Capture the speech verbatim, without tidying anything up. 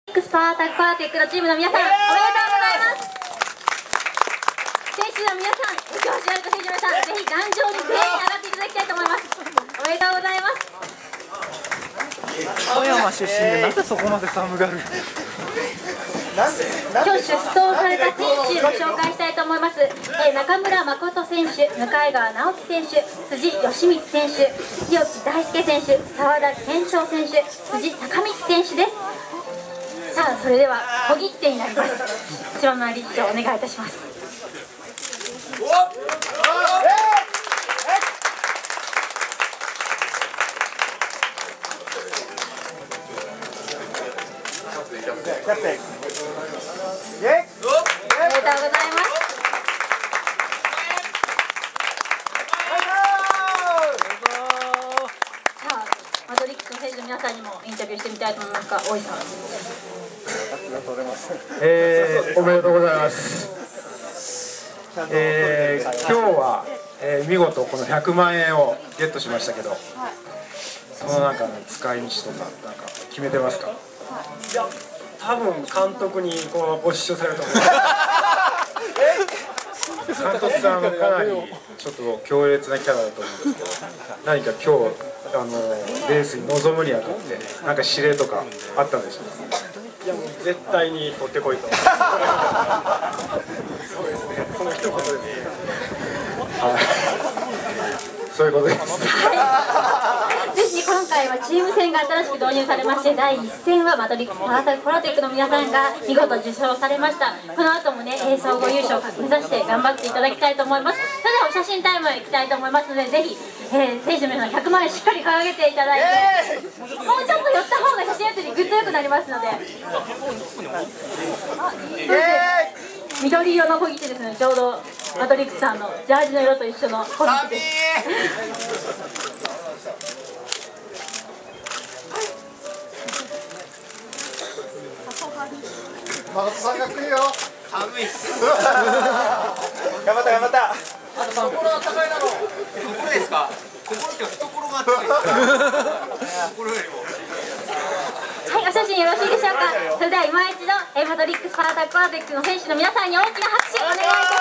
スパータクパーテックのチームの皆さん、おめでとうございます。選手の皆さん、内橋遥人選手の皆さん、ぜひ壇上に全員上がっていただきたいと思います。おめでとうございます。 富山出身でなぜそこまで寒がる。 今日出走された選手ご紹介したいと思います。えー、中村誠選手、向川直樹選手、辻義光選手、日置大輔選手、澤田健翔選手、辻孝光選手です。さあ、それでは小切手になります。島村理事長、お願いいたします。 キャプテン、おめでとうございます。さあ、マトリックスの選手の皆さんにもインタビューしてみたいと思いますが、大井さん。 えー、おめでとうございます。えー、今日は、えー、見事このひゃくまんえんをゲットしましたけど、その中の使い道とかなんか決めてますか？ いや、多分監督にこうご支障されると思う。 監督さんもかなりちょっと強烈なキャラだと思うんですけど、何か今日あのレースに臨むにあたってなんか指令とかあったんでしょうか？ いや、もう絶対に取ってこいと。そうですね。その一言ですね。 はい。そういうことです。 ぜひ今回はチーム戦が新しく導入されまして、だいいっ戦はマトリックスパータクパーテックの皆さんが見事受賞されました。この後もね、総合優勝を目指して頑張っていただきたいと思います。それではお写真タイムいきたいと思いますので、ぜひ、えー、選手の皆さんひゃくまんえんしっかり掲げていただいて、もうちょっと寄った方が写真写りグッと良くなりますので。緑色の小切手ですね。ちょうどマトリックスさんのジャージの色と一緒の小切手です。 誠さんが来るよ。 寒いっす。 頑張った頑張った。 あと懐が高いだろう。心ですか。心って懐が高いです。心よりも。 はい、お写真よろしいでしょうか。それでは今一度、えー、マトリックスパータクパーテックの選手の皆さんに大きな拍手お願いいたします。